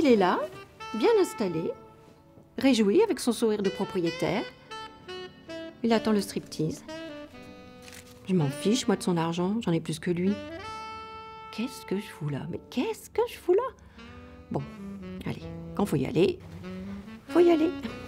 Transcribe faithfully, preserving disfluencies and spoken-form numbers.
il est là, bien installé, réjoui avec son sourire de propriétaire. Il attend le striptease. Je m'en fiche, moi, de son argent, j'en ai plus que lui. Qu'est-ce que je fous là? Mais qu'est-ce que je fous là? Bon, allez, quand faut y aller, faut y aller.